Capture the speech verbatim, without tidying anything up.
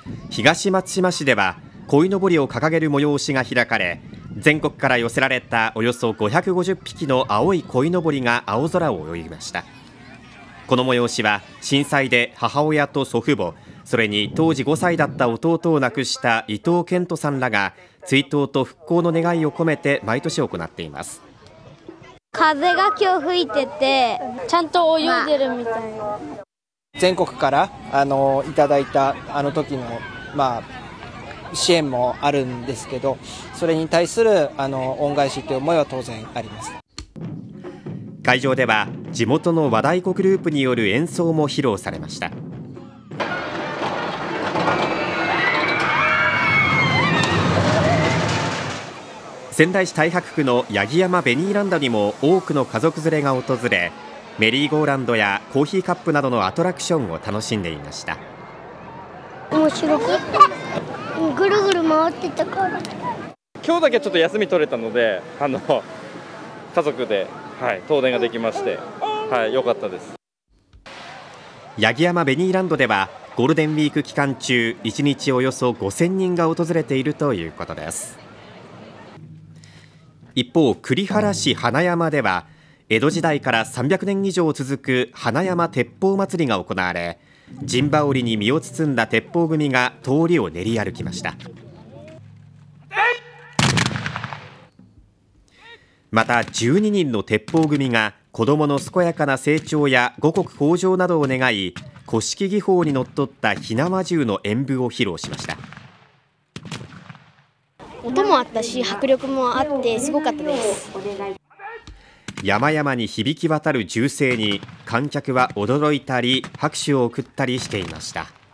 東松島市では鯉のぼりを掲げる催しが開かれ、全国から寄せられたおよそごひゃくごじゅっぴきの青い鯉のぼりが青空を泳ぎました。この催しは震災で母親と祖父母、それに当時ごさいだった弟を亡くした伊藤健人さんらが追悼と復興の願いを込めて毎年行っています。 風が今日吹いててちゃんと泳いでるみたいな、まあ、 全国からあのいただいたあの時の、まあ、支援もあるんですけど、それに対するあの恩返しという思いは当然あります。 会場では地元の和太鼓グループによる演奏も披露されました。仙台市太白区の八木山ベニーランドにも多くの家族連れが訪れ、メリーゴーランドやコーヒーカップなどのアトラクションを楽しんでいました。 面白くぐるぐる回ってたから、 今日だけちょっと休み取れたので、あの家族で、はい、遠出ができまして、はい、良かったです。 八木山ベニーランドではゴールデンウィーク期間中、いちにちおよそごせんにんが訪れているということです。一方、栗原市花山では江戸時代からさんびゃくねん以上続く花山鉄砲祭りが行われ、陣羽織に身を包んだ鉄砲組が通りを練り歩きました。またじゅうににんの鉄砲組が子どもの健やかな成長や五穀豊穣などを願い、古式技法にのっとった火縄銃の演舞を披露しました。 音もあったし迫力もあってすごかったです。 山々に響き渡る銃声に観客は驚いたり拍手を送ったりしていました。